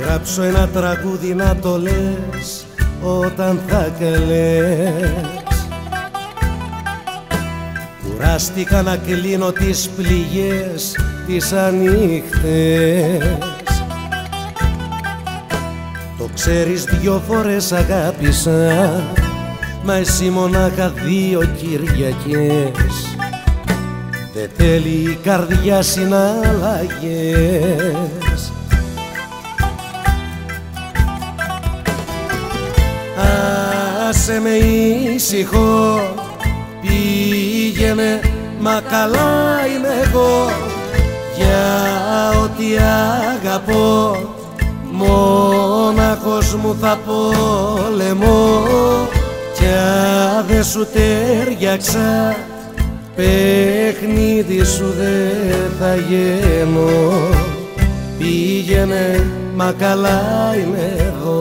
γράψω ένα τραγούδι να το λες όταν θα κλαις. Κουράστηκα να κλείνω τις πληγές τις ανοιχτές. Το ξέρεις, 2 φορές αγάπησα, μα εσύ μονάχα 2 Κυριακές. Δεν θέλει η καρδιά συναλλαγές. Άσε με ήσυχο, πήγαινε, μα καλά είμαι εγώ. Για ό,τι αγαπώ, μόναχος μου θα πολεμώ. Κι αν δεν σου τέριαξα, παιχνίδι σου δεν θα γίνω. Πήγαινε, μα καλά είμαι εγώ.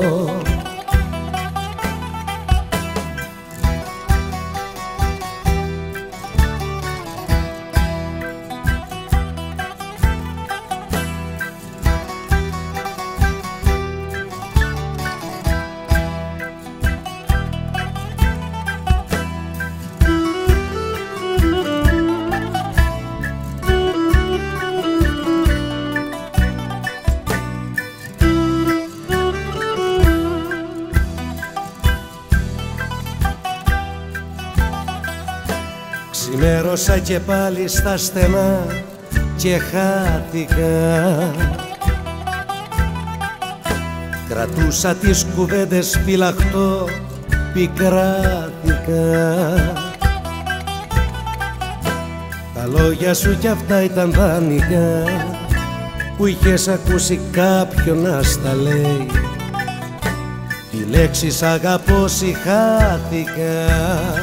Ξημέρωσα και πάλι στα στενά και χάθηκα. Κρατούσα τις κουβέντες φυλαχτό, πικράθηκα. Τα λόγια σου κι αυτά ήταν δάνεικα, που είχες ακούσει κάποιον να στα λέει. Τη λέξη σ' αγαπώ συχάθηκα.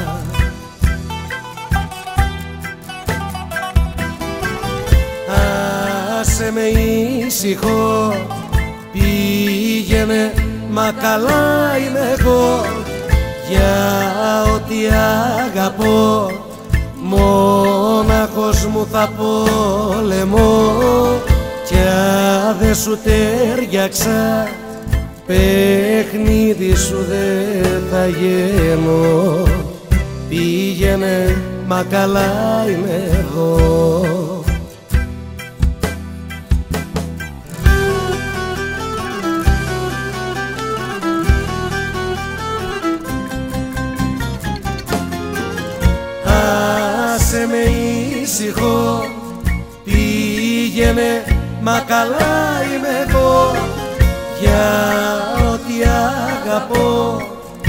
Άσε με ήσυχο, πήγαινε, μα καλά είμαι εγώ. Για ό,τι αγαπώ, μόναχος μου θα πολεμώ. Κι αν δεν σου τέριαξα, παιχνίδι σου δεν θα γίνω. Πήγαινε, μα καλά είμαι εγώ. Άσε με ήσυχο, πήγαινε, μα καλά είμαι εγώ. Για ό,τι αγαπώ,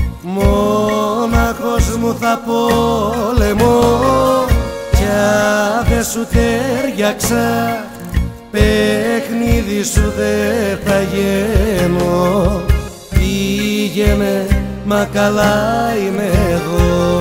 μόναχος μου θα πολεμώ. Κι αν δεν σου τέριαξα, παιχνίδι σου δεν θα γίνω. Πήγαινε, μα καλά είμαι εγώ.